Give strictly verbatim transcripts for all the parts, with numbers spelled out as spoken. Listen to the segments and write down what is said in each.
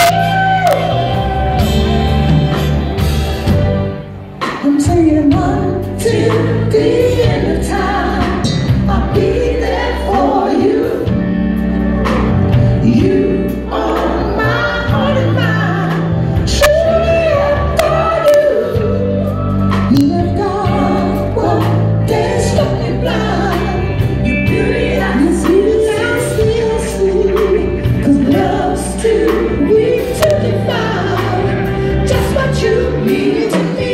I'm saying one, two, three, and the time I'll be there for you. You are my heart and mind. Truly adore you. You have God, what can stop me blind? Your beauty I see, I still see. 'Cause love's too weak to define just what you mean to me.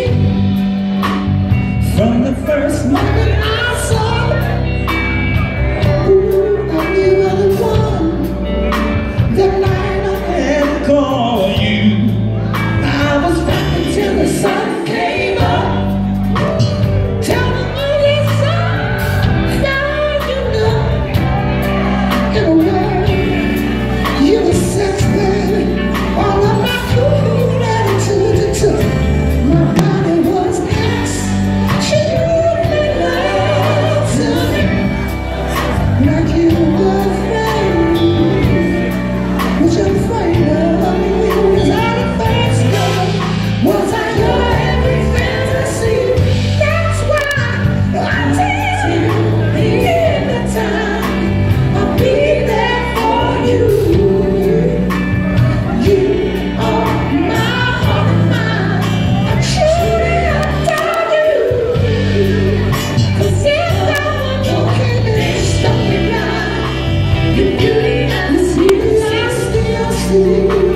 From the first moment I saw you, ooh, I knew you were the one. The night I had to call you, I was rapping till the sun came up. Tell me all these songs, now you know. In a word, you were sex, baby. All of my cool attitude you took. My body was X. Like you were afraid, was you afraid of me? Was I the first love? Was I your every fantasy? That's why I tell you, in the time, I'll be there for you. You are my heart and mind. I truly adore you. 'Cause if no one can stop me blind, your beauty and the sweetness I still see.